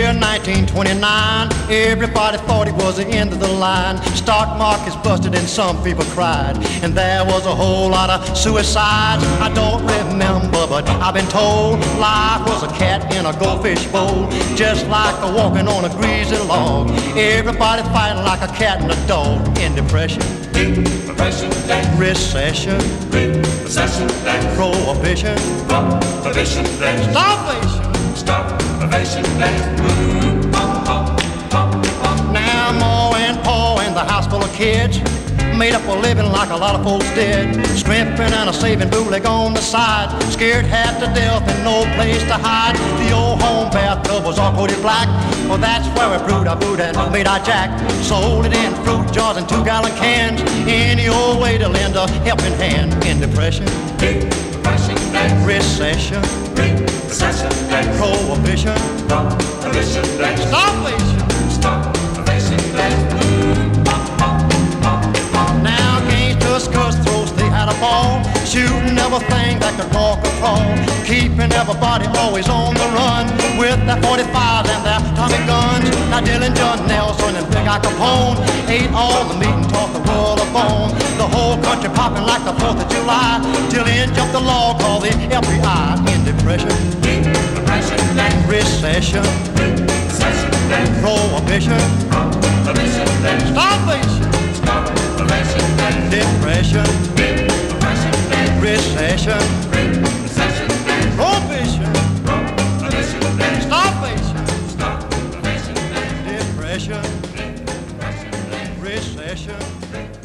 year 1929, everybody thought it was the end of the line. Stock markets busted and some people cried, and there was a whole lot of suicides. I don't remember, but I've been told life was a cat in a goldfish bowl, just like a walking on a greasy log. Everybody fighting like a cat and a dog. In depression, Depression Day, recession, Recession Day, prohibition, Prohibition Day, starvation. Starvation Day. Now Ma and Pa and the house full of kids made up a living like a lot of folks did, scrimping and a saving bootleg on the side, scared half to death and no place to hide. The old home bathtub was all coated black, well that's where we brewed our food and made our jack. Sold it in fruit jars and 2-gallon cans, any old way to lend a helping hand. In depression, Depression Day, recession, Recession Day, prohibition, Prohibition Day, starvation. Starvation Day. Now gangsters cutthroats, they had a ball, shooting everything that could walk or crawl, keeping everybody always on the run with their 45s and their Tommy guns. Now Dillinger, Nelson, and Big Al Capone ate all the meat and taught the world a bone. The whole country popping like the 4th of July, till in jumped the law called the FBI. In depression, Depression Day, recession, Recession Day, prohibition, Prohibition Day, starvation, Starvation Day, depression, Depression Day, recession, Recession Day, prohibition, Prohibition Day, starvation, Starvation Day, depression, Depression Day, recession.